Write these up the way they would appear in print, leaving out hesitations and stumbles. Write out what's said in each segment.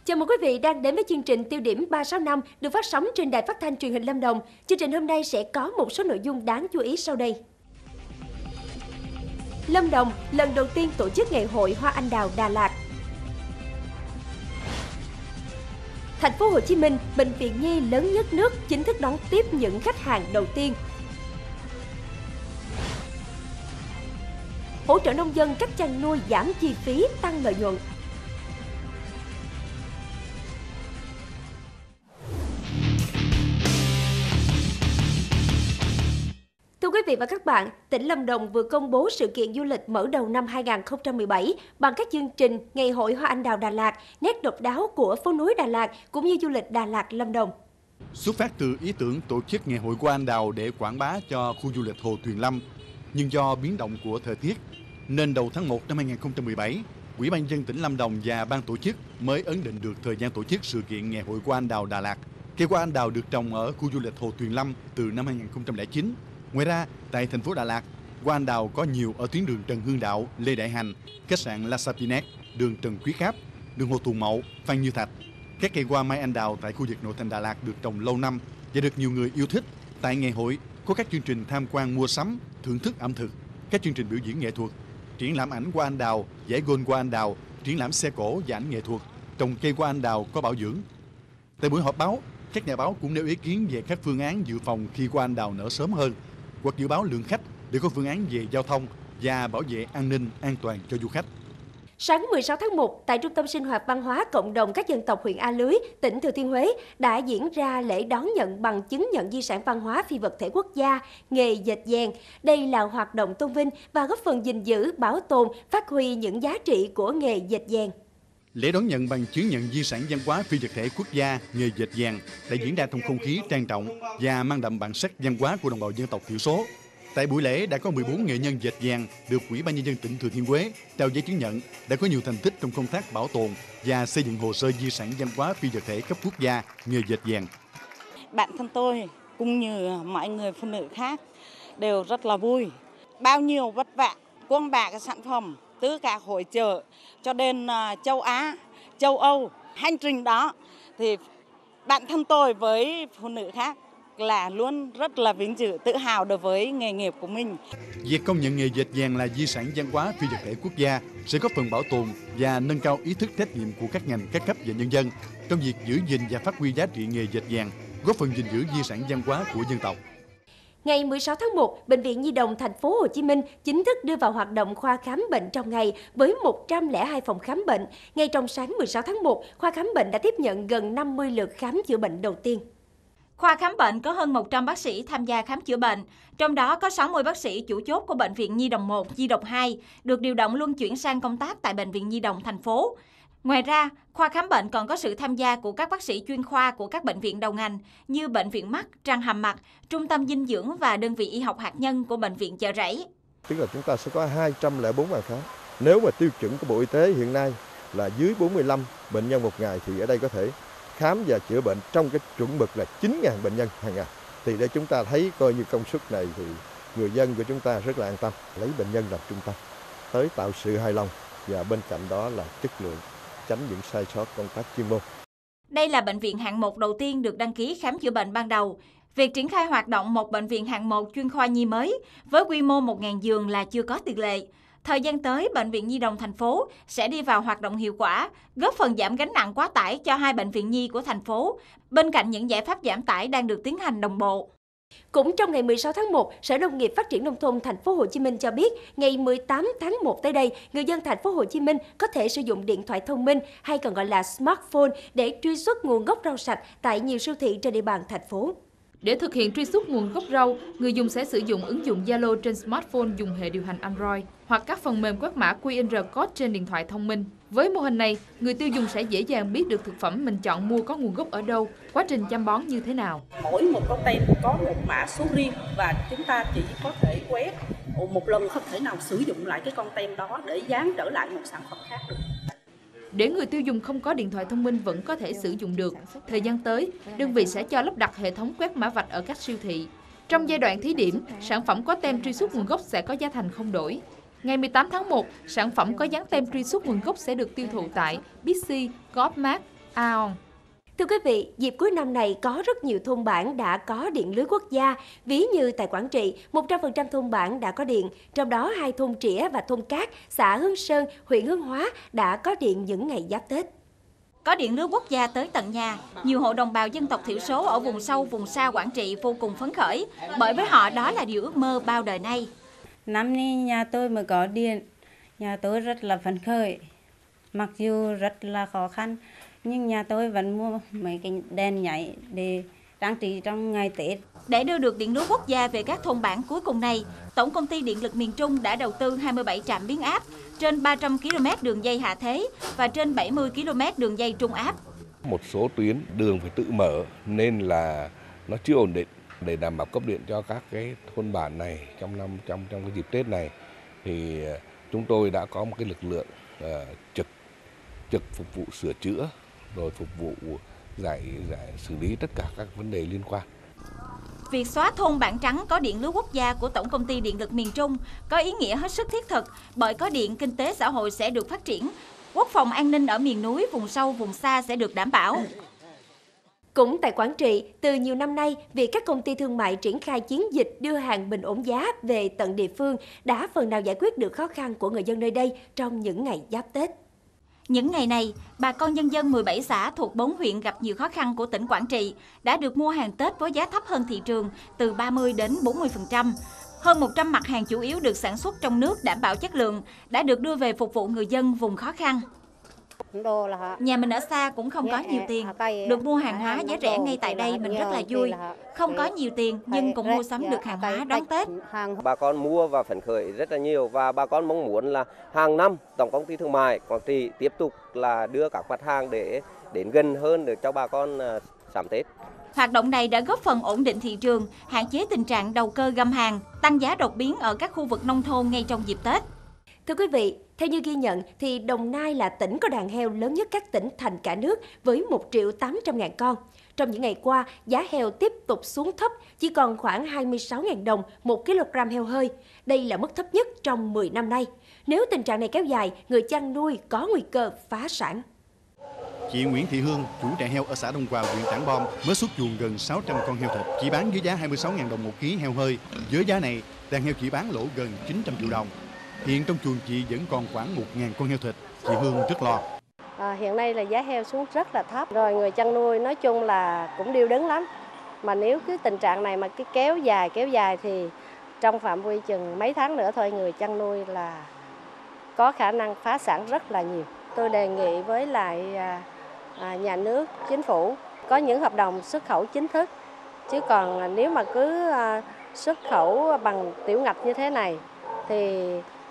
Chào mừng quý vị đang đến với chương trình Tiêu điểm 365 được phát sóng trên Đài Phát thanh Truyền hình Lâm Đồng. Chương trình hôm nay sẽ có một số nội dung đáng chú ý sau đây. Lâm Đồng lần đầu tiên tổ chức ngày hội Hoa Anh Đào Đà Lạt. Thành phố Hồ Chí Minh, bệnh viện nhi lớn nhất nước chính thức đón tiếp những khách hàng đầu tiên. Hỗ trợ nông dân cách chăn nuôi giảm chi phí, tăng lợi nhuận. Thưa quý vị và các bạn, tỉnh Lâm Đồng vừa công bố sự kiện du lịch mở đầu năm 2017 bằng các chương trình Ngày hội Hoa Anh Đào Đà Lạt, nét độc đáo của phố núi Đà Lạt cũng như du lịch Đà Lạt Lâm Đồng. Xuất phát từ ý tưởng tổ chức Ngày hội Hoa Anh Đào để quảng bá cho khu du lịch Hồ Tuyền Lâm, nhưng do biến động của thời tiết, nên đầu tháng 1 năm 2017, Ủy ban nhân dân tỉnh Lâm Đồng và ban tổ chức mới ấn định được thời gian tổ chức sự kiện Ngày hội Hoa Anh Đào Đà Lạt. Cây hoa anh đào được trồng ở khu du lịch Hồ Tuyền Lâm từ năm 2009. Ngoài ra, tại thành phố Đà Lạt, hoa anh đào có nhiều ở tuyến đường Trần Hưng Đạo, Lê Đại Hành, khách sạn La Sapinet, đường Trần Quý Cáp, đường Hồ Tùng Mậu, Phan Như Thạch. Các cây hoa mai anh đào tại khu vực nội thành Đà Lạt được trồng lâu năm và được nhiều người yêu thích. Tại ngày hội có các chương trình tham quan mua sắm, thưởng thức ẩm thực, các chương trình biểu diễn nghệ thuật, triển lãm ảnh hoa anh đào, giải golf hoa anh đào, triển lãm xe cổ và ảnh nghệ thuật, trồng cây hoa anh đào có bảo dưỡng. Tại buổi họp báo, các nhà báo cũng nêu ý kiến về các phương án dự phòng khi hoa anh đào nở sớm hơn, hoặc dự báo lượng khách để có phương án về giao thông và bảo vệ an ninh an toàn cho du khách. Sáng 16 tháng 1, tại Trung tâm Sinh hoạt Văn hóa Cộng đồng các dân tộc huyện A Lưới, tỉnh Thừa Thiên Huế đã diễn ra lễ đón nhận bằng chứng nhận di sản văn hóa phi vật thể quốc gia, nghề dệt dàng. Đây là hoạt động tôn vinh và góp phần gìn giữ, bảo tồn, phát huy những giá trị của nghề dệt dàng. Lễ đón nhận bằng chứng nhận di sản văn hóa phi vật thể quốc gia, nghề dệt dàng đã diễn ra trong không khí trang trọng và mang đậm bản sắc văn hóa của đồng bào dân tộc thiểu số. Tại buổi lễ đã có 14 nghệ nhân dệt dàng được Ủy ban nhân dân tỉnh Thừa Thiên Huế trao giấy chứng nhận đã có nhiều thành tích trong công tác bảo tồn và xây dựng hồ sơ di sản văn hóa phi vật thể cấp quốc gia nghề dệt dàng. Bản thân tôi cũng như mọi người phụ nữ khác đều rất là vui. Bao nhiêu vất vả quăng bạc cái sản phẩm từ các hội chợ cho đến châu Á, châu Âu, hành trình đó thì bản thân tôi với phụ nữ khác là luôn rất là vinh dự, tự hào đối với nghề nghiệp của mình. Việc công nhận nghề dệt dàng là di sản văn hóa phi vật thể quốc gia sẽ góp phần bảo tồn và nâng cao ý thức trách nhiệm của các ngành, các cấp và nhân dân trong việc giữ gìn và phát huy giá trị nghề dệt dàng, góp phần gìn giữ di sản văn hóa của dân tộc. Ngày 16 tháng 1, Bệnh viện Nhi đồng Thành phố Hồ Chí Minh chính thức đưa vào hoạt động khoa khám bệnh trong ngày với 102 phòng khám bệnh. Ngay trong sáng 16 tháng 1, khoa khám bệnh đã tiếp nhận gần 50 lượt khám chữa bệnh đầu tiên. Khoa khám bệnh có hơn 100 bác sĩ tham gia khám chữa bệnh, trong đó có 60 bác sĩ chủ chốt của Bệnh viện Nhi đồng 1, Nhi đồng 2 được điều động luân chuyển sang công tác tại Bệnh viện Nhi đồng thành phố. Ngoài ra, khoa khám bệnh còn có sự tham gia của các bác sĩ chuyên khoa của các bệnh viện đầu ngành như Bệnh viện Mắt, Răng Hàm Mặt, Trung tâm Dinh dưỡng và đơn vị y học hạt nhân của Bệnh viện Chợ Rẫy. Tức là chúng ta sẽ có 204 bàn khám. Nếu mà tiêu chuẩn của Bộ Y tế hiện nay là dưới 45 bệnh nhân một ngày thì ở đây có thể khám và chữa bệnh trong cái chuẩn mực là 9.000 bệnh nhân hàng ngày. Thì để chúng ta thấy coi như công suất này thì người dân của chúng ta rất là an tâm, lấy bệnh nhân làm trung tâm, tới tạo sự hài lòng và bên cạnh đó là chất lượng, tránh những sai sót công tác chuyên môn. Đây là bệnh viện hạng 1 đầu tiên được đăng ký khám chữa bệnh ban đầu. Việc triển khai hoạt động một bệnh viện hạng 1 chuyên khoa nhi mới với quy mô 1.000 giường là chưa có tiền lệ. Thời gian tới, Bệnh viện Nhi đồng thành phố sẽ đi vào hoạt động hiệu quả, góp phần giảm gánh nặng quá tải cho hai bệnh viện nhi của thành phố, bên cạnh những giải pháp giảm tải đang được tiến hành đồng bộ. Cũng trong ngày 16 tháng 1, Sở Nông nghiệp Phát triển Nông thôn Thành phố Hồ Chí Minh cho biết, ngày 18 tháng 1 tới đây, người dân Thành phố Hồ Chí Minh có thể sử dụng điện thoại thông minh hay còn gọi là smartphone để truy xuất nguồn gốc rau sạch tại nhiều siêu thị trên địa bàn thành phố. Để thực hiện truy xuất nguồn gốc rau, người dùng sẽ sử dụng ứng dụng Zalo trên smartphone dùng hệ điều hành Android hoặc các phần mềm quét mã QR code trên điện thoại thông minh. Với mô hình này, người tiêu dùng sẽ dễ dàng biết được thực phẩm mình chọn mua có nguồn gốc ở đâu, quá trình chăm bón như thế nào. Mỗi một con tem có một mã số riêng và chúng ta chỉ có thể quét một lần, không thể nào sử dụng lại cái con tem đó để dán trở lại một sản phẩm khác được. Để người tiêu dùng không có điện thoại thông minh vẫn có thể sử dụng được, thời gian tới, đơn vị sẽ cho lắp đặt hệ thống quét mã vạch ở các siêu thị. Trong giai đoạn thí điểm, sản phẩm có tem truy xuất nguồn gốc sẽ có giá thành không đổi. Ngày 18 tháng 1, sản phẩm có dán tem truy xuất nguồn gốc sẽ được tiêu thụ tại Bixi, Co.op Mart, Aon. Thưa quý vị, dịp cuối năm này có rất nhiều thôn bản đã có điện lưới quốc gia. Ví như tại Quảng Trị, 100% thôn bản đã có điện, trong đó 2 thôn Trĩa và thôn Cát, xã Hương Sơn, huyện Hướng Hóa đã có điện những ngày giáp Tết. Có điện lưới quốc gia tới tận nhà, nhiều hộ đồng bào dân tộc thiểu số ở vùng sâu, vùng xa Quảng Trị vô cùng phấn khởi, bởi với họ đó là điều ước mơ bao đời nay. Năm nay nhà tôi mới có điện, nhà tôi rất là phấn khởi, mặc dù rất là khó khăn, nhưng nhà tôi vẫn mua mấy cái đèn nhảy để trang trí trong ngày Tết. Để đưa được điện lưới quốc gia về các thôn bản cuối cùng này, Tổng công ty Điện lực miền Trung đã đầu tư 27 trạm biến áp, trên 300 km đường dây hạ thế và trên 70 km đường dây trung áp. Một số tuyến đường phải tự mở nên là nó chưa ổn định. Để đảm bảo cấp điện cho các cái thôn bản này trong cái dịp Tết này thì chúng tôi đã có một cái lực lượng trực phục vụ sửa chữa, rồi phục vụ giải xử lý tất cả các vấn đề liên quan. Việc xóa thôn bản trắng có điện lưới quốc gia của Tổng công ty Điện lực miền Trung có ý nghĩa hết sức thiết thực, bởi có điện, kinh tế xã hội sẽ được phát triển, quốc phòng an ninh ở miền núi, vùng sâu, vùng xa sẽ được đảm bảo. Cũng tại Quảng Trị, từ nhiều năm nay, việc các công ty thương mại triển khai chiến dịch đưa hàng bình ổn giá về tận địa phương đã phần nào giải quyết được khó khăn của người dân nơi đây trong những ngày giáp Tết. Những ngày này, bà con nhân dân 17 xã thuộc 4 huyện gặp nhiều khó khăn của tỉnh Quảng Trị đã được mua hàng Tết với giá thấp hơn thị trường từ 30 đến 40%. Hơn 100 mặt hàng chủ yếu được sản xuất trong nước đảm bảo chất lượng đã được đưa về phục vụ người dân vùng khó khăn. Nhà mình ở xa cũng không có nhiều tiền, được mua hàng hóa giá rẻ ngay tại đây mình rất là vui. Không có nhiều tiền nhưng cũng mua sắm được hàng hóa đón Tết. Bà con mua và phấn khởi rất là nhiều và bà con mong muốn là hàng năm Tổng công ty Thương mại Quảng Trị tiếp tục là đưa các mặt hàng để đến gần hơn để cho bà con sắm Tết. Hoạt động này đã góp phần ổn định thị trường, hạn chế tình trạng đầu cơ găm hàng, tăng giá đột biến ở các khu vực nông thôn ngay trong dịp Tết. Thưa quý vị, theo như ghi nhận, thì Đồng Nai là tỉnh có đàn heo lớn nhất các tỉnh thành cả nước với 1.800.000 con. Trong những ngày qua, giá heo tiếp tục xuống thấp, chỉ còn khoảng 26.000 đồng 1 kg heo hơi. Đây là mức thấp nhất trong 10 năm nay. Nếu tình trạng này kéo dài, người chăn nuôi có nguy cơ phá sản. Chị Nguyễn Thị Hương, chủ trại heo ở xã Đông Hòa, huyện Trảng Bom, mới xuất chuồng gần 600 con heo thịt, chỉ bán với giá 26.000 đồng 1 kg heo hơi. Với giá này, đàn heo chỉ bán lỗ gần 900 triệu đồng. Hiện trong chuồng chị vẫn còn khoảng 1.000 con heo thịt, chị Hương rất lo. Hiện nay là giá heo xuống rất là thấp, rồi người chăn nuôi nói chung là cũng điêu đứng lắm. Mà nếu cái tình trạng này mà cái kéo dài thì trong phạm vi chừng mấy tháng nữa thôi, người chăn nuôi là có khả năng phá sản rất là nhiều. Tôi đề nghị với lại nhà nước, chính phủ có những hợp đồng xuất khẩu chính thức, chứ còn nếu mà cứ xuất khẩu bằng tiểu ngạch như thế này thì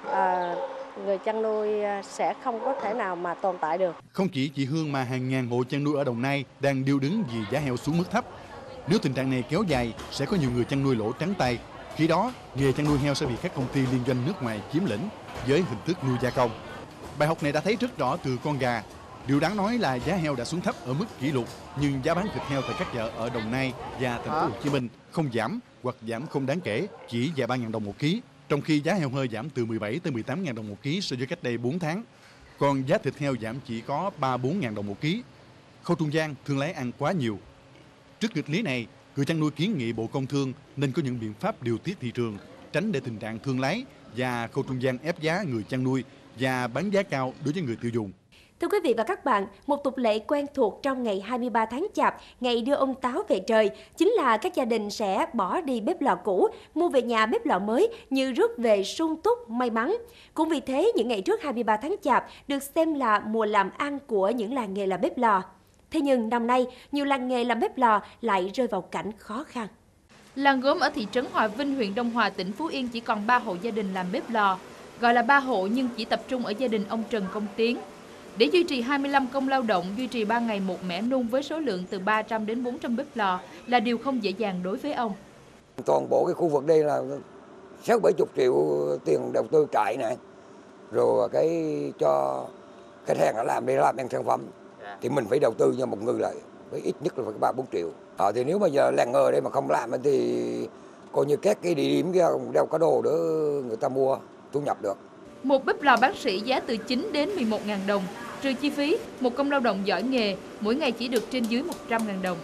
người chăn nuôi sẽ không có thể nào mà tồn tại được. Không chỉ chị Hương mà hàng ngàn hộ chăn nuôi ở Đồng Nai đang điêu đứng vì giá heo xuống mức thấp. Nếu tình trạng này kéo dài, sẽ có nhiều người chăn nuôi lỗ trắng tay. Khi đó, nghề chăn nuôi heo sẽ bị các công ty liên doanh nước ngoài chiếm lĩnh với hình thức nuôi gia công. Bài học này đã thấy rất rõ từ con gà. Điều đáng nói là giá heo đã xuống thấp ở mức kỷ lục, nhưng giá bán thịt heo tại các chợ ở Đồng Nai và Thành phố Hồ Chí Minh không giảm hoặc giảm không đáng kể, chỉ vài 3.000 đồng 1 kg. Trong khi giá heo hơi giảm từ 17 tới 18.000 đồng 1 kg so với cách đây 4 tháng. Còn giá thịt heo giảm chỉ có 3-4.000 đồng 1 kg. Khâu trung gian thương lái ăn quá nhiều. Trước nghịch lý này, người chăn nuôi kiến nghị Bộ Công Thương nên có những biện pháp điều tiết thị trường, tránh để tình trạng thương lái và khâu trung gian ép giá người chăn nuôi và bán giá cao đối với người tiêu dùng. Thưa quý vị và các bạn, một tục lệ quen thuộc trong ngày 23 tháng Chạp, ngày đưa ông Táo về trời, chính là các gia đình sẽ bỏ đi bếp lò cũ, mua về nhà bếp lò mới như rước về sung túc, may mắn. Cũng vì thế, những ngày trước 23 tháng Chạp được xem là mùa làm ăn của những làng nghề làm bếp lò. Thế nhưng năm nay, nhiều làng nghề làm bếp lò lại rơi vào cảnh khó khăn. Làng gốm ở thị trấn Hòa Vinh, huyện Đông Hòa, tỉnh Phú Yên chỉ còn 3 hộ gia đình làm bếp lò. Gọi là 3 hộ nhưng chỉ tập trung ở gia đình ông Trần Công Tiến. Để duy trì 25 công lao động, duy trì 3 ngày một mẻ nung với số lượng từ 300 đến 400 bếp lò là điều không dễ dàng đối với ông. Toàn bộ cái khu vực đây là 60-70 triệu tiền đầu tư trại này, rồi cái cho khách hàng nó làm để làm ăn sản phẩm, thì mình phải đầu tư cho một người lại với ít nhất là phải 3-4 triệu. Thì nếu mà giờ làng nghề đây mà không làm thì coi như các cái địa điểm kia đâu có đồ để người ta mua thu nhập được. Một bếp lò bác sĩ giá từ 9 đến 11.000 đồng. Trừ chi phí, một công lao động giỏi nghề mỗi ngày chỉ được trên dưới 100.000 đồng.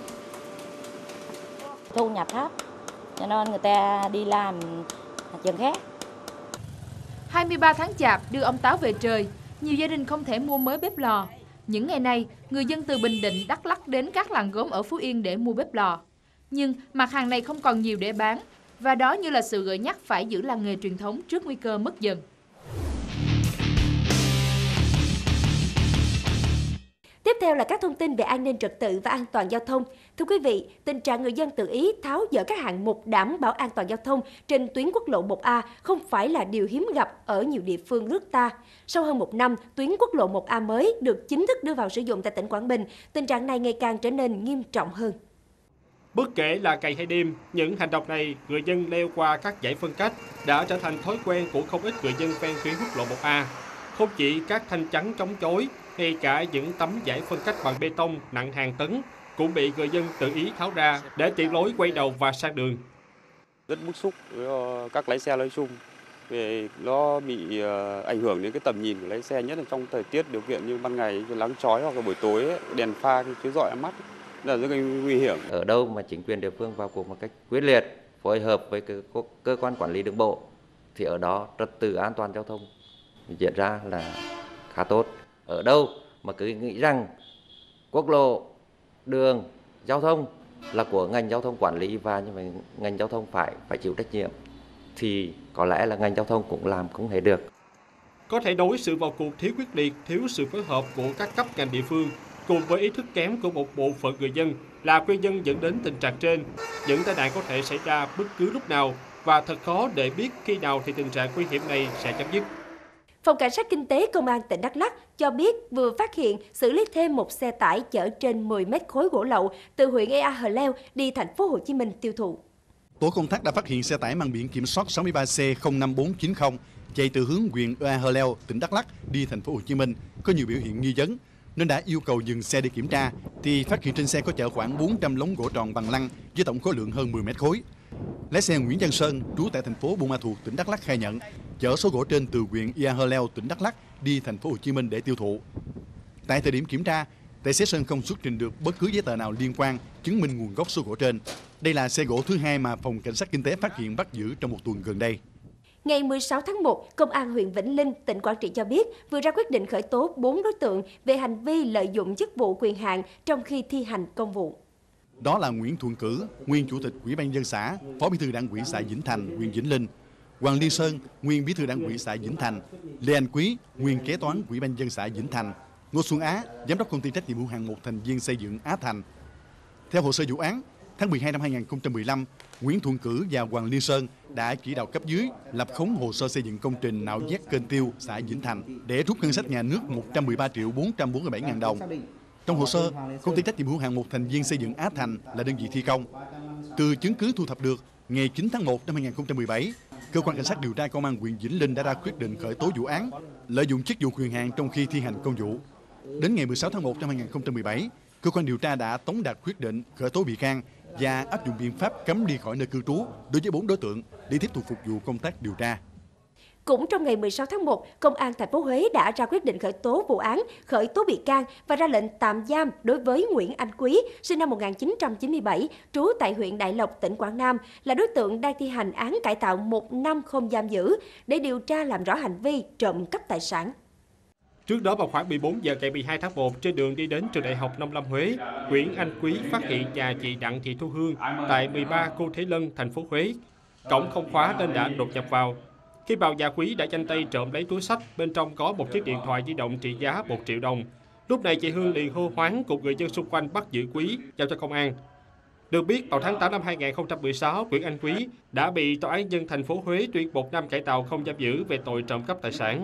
Thu nhập thấp, cho nên người ta đi làm trường khác. 23 tháng Chạp đưa ông Táo về trời, nhiều gia đình không thể mua mới bếp lò. Những ngày này, người dân từ Bình Định, Đắk Lắk đến các làng gốm ở Phú Yên để mua bếp lò. Nhưng mặt hàng này không còn nhiều để bán, và đó như là sự gợi nhắc phải giữ làng nghề truyền thống trước nguy cơ mất dần. Tiếp theo là các thông tin về an ninh trật tự và an toàn giao thông. Thưa quý vị, tình trạng người dân tự ý tháo dỡ các hạng mục đảm bảo an toàn giao thông trên tuyến quốc lộ 1A không phải là điều hiếm gặp ở nhiều địa phương nước ta. Sau hơn một năm, tuyến quốc lộ 1A mới được chính thức đưa vào sử dụng tại tỉnh Quảng Bình, tình trạng này ngày càng trở nên nghiêm trọng hơn. Bất kể là ngày hay đêm, những hành động này, người dân leo qua các dãy phân cách đã trở thành thói quen của không ít người dân ven tuyến quốc lộ 1A. Không chỉ các thanh chắn chống chối, ngay cả những tấm dãy phân cách bằng bê tông nặng hàng tấn cũng bị người dân tự ý tháo ra để tiện lối quay đầu và sang đường. Rất bức xúc với các lái xe nói chung, vì nó bị ảnh hưởng đến cái tầm nhìn của lái xe, nhất là trong thời tiết điều kiện như ban ngày nắng chói hoặc là buổi tối đèn pha chiếu rọi mắt là rất nguy hiểm. Ở đâu mà chính quyền địa phương vào cuộc một cách quyết liệt, phối hợp với cơ quan quản lý đường bộ thì ở đó trật tự an toàn giao thông diễn ra là khá tốt. Ở đâu mà cứ nghĩ rằng quốc lộ, đường, giao thông là của ngành giao thông quản lý và như vậy ngành giao thông phải chịu trách nhiệm thì có lẽ là ngành giao thông cũng làm không hề được. Có thể nói sự vào cuộc thiếu quyết liệt, thiếu sự phối hợp của các cấp ngành địa phương cùng với ý thức kém của một bộ phận người dân là nguyên nhân dẫn đến tình trạng trên. Những tai nạn có thể xảy ra bất cứ lúc nào và thật khó để biết khi nào thì tình trạng nguy hiểm này sẽ chấm dứt. Phòng Cảnh sát Kinh tế Công an tỉnh Đắk Lắk cho biết vừa phát hiện xử lý thêm một xe tải chở trên 10 mét khối gỗ lậu từ huyện Ea Hờ Leo đi thành phố Hồ Chí Minh tiêu thụ. Tổ công tác đã phát hiện xe tải mang biển kiểm soát 63C05490 chạy từ hướng huyện Ea Hờ Leo, tỉnh Đắk Lắk đi thành phố Hồ Chí Minh có nhiều biểu hiện nghi vấn nên đã yêu cầu dừng xe để kiểm tra thì phát hiện trên xe có chở khoảng 400 lóng gỗ tròn bằng lăng với tổng khối lượng hơn 10 mét khối. Lái xe Nguyễn Văn Sơn, trú tại thành phố Buôn Ma Thuột, tỉnh Đắk Lắk khai nhận chở số gỗ trên từ huyện Ea Hờ Leo, tỉnh Đắk Lắk đi thành phố Hồ Chí Minh để tiêu thụ. Tại thời điểm kiểm tra, tài xế Sơn không xuất trình được bất cứ giấy tờ nào liên quan chứng minh nguồn gốc số gỗ trên. Đây là xe gỗ thứ hai mà Phòng Cảnh sát Kinh tế phát hiện bắt giữ trong một tuần gần đây. Ngày 16 tháng 1, Công an huyện Vĩnh Linh, tỉnh Quảng Trị cho biết vừa ra quyết định khởi tố 4 đối tượng về hành vi lợi dụng chức vụ quyền hạn trong khi thi hành công vụ. Đó là Nguyễn Thuận Cử, nguyên Chủ tịch Ủy ban nhân dân xã, Phó Bí thư Đảng ủy xã Vĩnh Thành, huyện Vĩnh Linh; Hoàng Liên Sơn, nguyên Bí thư Đảng ủy xã Vĩnh Thành; Lê Anh Quý, nguyên Kế toán Ủy ban nhân dân xã Vĩnh Thành; Ngô Xuân Á, Giám đốc Công ty trách nhiệm hữu hạn một thành viên xây dựng Á Thành. Theo hồ sơ vụ án, tháng 12 năm 2015, Nguyễn Thuận Cử và Hoàng Liên Sơn đã chỉ đạo cấp dưới lập khống hồ sơ xây dựng công trình nạo vét kênh Tiêu, xã Vĩnh Thành để rút ngân sách nhà nước 113.447.000 đồng. Trong hồ sơ, Công ty trách nhiệm hữu hạn một thành viên xây dựng Á Thành là đơn vị thi công. Từ chứng cứ thu thập được, ngày 9 tháng 1 năm 2017, Cơ quan Cảnh sát điều tra Công an huyện Vĩnh Linh đã ra quyết định khởi tố vụ án lợi dụng chức vụ quyền hạn trong khi thi hành công vụ. Đến ngày 16 tháng 1 năm 2017, cơ quan điều tra đã tống đạt quyết định khởi tố bị can và áp dụng biện pháp cấm đi khỏi nơi cư trú đối với 4 đối tượng để tiếp tục phục vụ công tác điều tra. Cũng trong ngày 16 tháng 1, Công an thành phố Huế đã ra quyết định khởi tố vụ án, khởi tố bị can và ra lệnh tạm giam đối với Nguyễn Anh Quý, sinh năm 1997, trú tại huyện Đại Lộc, tỉnh Quảng Nam, là đối tượng đang thi hành án cải tạo 1 năm không giam giữ để điều tra làm rõ hành vi trộm cắp tài sản. Trước đó vào khoảng 14 giờ ngày 12 tháng 1, trên đường đi đến trường Đại học Nông Lâm Huế, Nguyễn Anh Quý phát hiện nhà chị Đặng Thị Thu Hương tại 13 Cô Thế Lân, thành phố Huế. Cổng không khóa nên đã đột nhập vào. Khi vào nhà Quý đã nhanh tay trộm lấy túi xách, bên trong có một chiếc điện thoại di động trị giá 1 triệu đồng. Lúc này chị Hương liền hô hoáng cùng người dân xung quanh bắt giữ Quý, giao cho công an. Được biết, vào tháng 8 năm 2016, Nguyễn Anh Quý đã bị Tòa án nhân dân thành phố Huế tuyên 1 năm cải tạo không giam giữ về tội trộm cắp tài sản.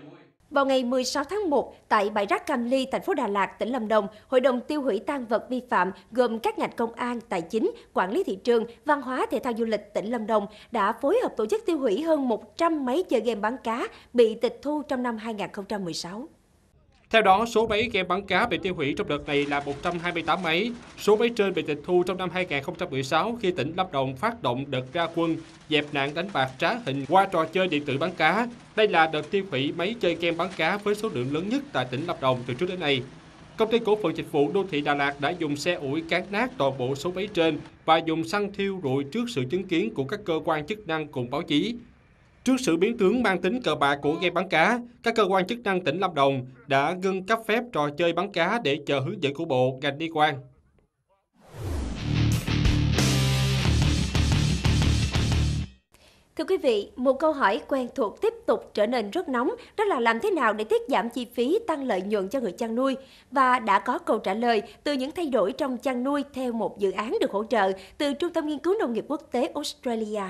Vào ngày 16 tháng 1, tại bãi rác Cam Ly, thành phố Đà Lạt, tỉnh Lâm Đồng, Hội đồng tiêu hủy tang vật vi phạm gồm các ngành công an, tài chính, quản lý thị trường, văn hóa, thể thao du lịch tỉnh Lâm Đồng đã phối hợp tổ chức tiêu hủy hơn 100 máy chơi game bắn cá bị tịch thu trong năm 2016. Theo đó, số máy game bắn cá bị tiêu hủy trong đợt này là 128 máy. Số máy trên bị tịch thu trong năm 2016 khi tỉnh Lâm Đồng phát động đợt ra quân dẹp nạn đánh bạc trá hình qua trò chơi điện tử bắn cá. Đây là đợt tiêu hủy máy chơi game bắn cá với số lượng lớn nhất tại tỉnh Lâm Đồng từ trước đến nay. Công ty cổ phần dịch vụ đô thị Đà Lạt đã dùng xe ủi cán nát toàn bộ số máy trên và dùng xăng thiêu rụi trước sự chứng kiến của các cơ quan chức năng cùng báo chí. Trước sự biến tướng mang tính cờ bạc của game bắn cá, các cơ quan chức năng tỉnh Lâm Đồng đã ngưng cấp phép trò chơi bắn cá để chờ hướng dẫn của Bộ, ngành liên quan. Thưa quý vị, một câu hỏi quen thuộc tiếp tục trở nên rất nóng, đó là làm thế nào để tiết giảm chi phí, tăng lợi nhuận cho người chăn nuôi? Và đã có câu trả lời từ những thay đổi trong chăn nuôi theo một dự án được hỗ trợ từ Trung tâm Nghiên cứu Nông nghiệp Quốc tế Australia.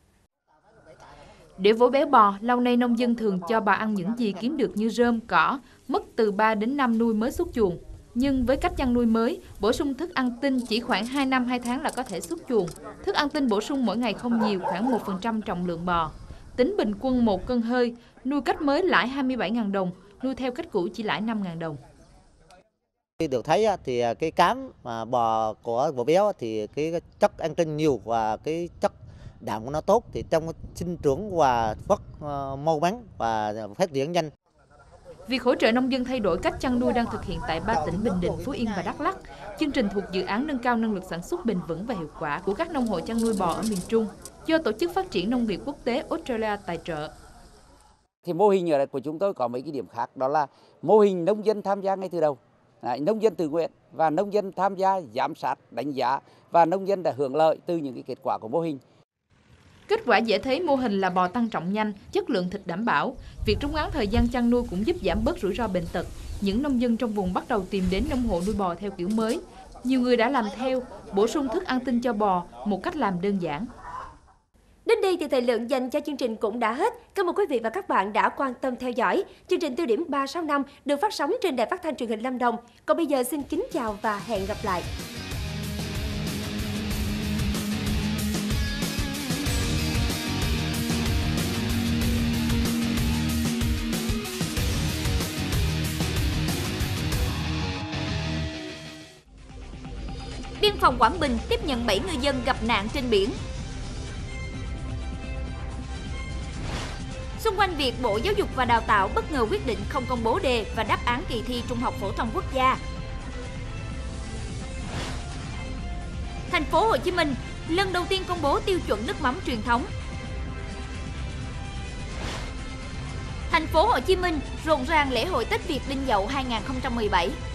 Để vỗ béo bò, lâu nay nông dân thường cho bò ăn những gì kiếm được như rơm, cỏ, mất từ 3 đến 5 nuôi mới xuất chuồng. Nhưng với cách chăn nuôi mới, bổ sung thức ăn tinh chỉ khoảng 2 năm 2 tháng là có thể xuất chuồng. Thức ăn tinh bổ sung mỗi ngày không nhiều, khoảng 1% trọng lượng bò. Tính bình quân 1 cân hơi, nuôi cách mới lãi 27.000 đồng, nuôi theo cách cũ chỉ lãi 5.000 đồng. Được thấy thì cái cám bò của vỗ béo thì cái chất ăn tinh nhiều và cái chất đạm của nó tốt, thì trong sinh trưởng và phát mau mắn và phát triển nhanh. Việc hỗ trợ nông dân thay đổi cách chăn nuôi đang thực hiện tại 3 tỉnh Bình Định, Phú Yên và Đắk Lắk. Chương trình thuộc dự án nâng cao năng lực sản xuất bền vững và hiệu quả của các nông hộ chăn nuôi bò ở miền Trung do Tổ chức Phát triển Nông nghiệp Quốc tế Australia tài trợ. Thì mô hình ở đây của chúng tôi có mấy cái điểm khác, đó là mô hình nông dân tham gia ngay từ đầu, nông dân tự nguyện và nông dân tham gia giám sát, đánh giá và nông dân đã hưởng lợi từ những cái kết quả của mô hình. Kết quả dễ thấy mô hình là bò tăng trọng nhanh, chất lượng thịt đảm bảo. Việc rút ngắn thời gian chăn nuôi cũng giúp giảm bớt rủi ro bệnh tật. Những nông dân trong vùng bắt đầu tìm đến nông hộ nuôi bò theo kiểu mới. Nhiều người đã làm theo, bổ sung thức ăn tinh cho bò, một cách làm đơn giản. Đến đây thì thời lượng dành cho chương trình cũng đã hết. Cảm ơn quý vị và các bạn đã quan tâm theo dõi. Chương trình Tiêu điểm 365 được phát sóng trên đài phát thanh truyền hình Lâm Đồng. Còn bây giờ xin kính chào và hẹn gặp lại. Biên phòng Quảng Bình tiếp nhận 7 ngư dân gặp nạn trên biển. Xung quanh việc Bộ Giáo dục và Đào tạo bất ngờ quyết định không công bố đề và đáp án kỳ thi Trung học phổ thông quốc gia. Thành phố Hồ Chí Minh lần đầu tiên công bố tiêu chuẩn nước mắm truyền thống. Thành phố Hồ Chí Minh rộn ràng lễ hội Tết Việt Đinh Dậu 2017.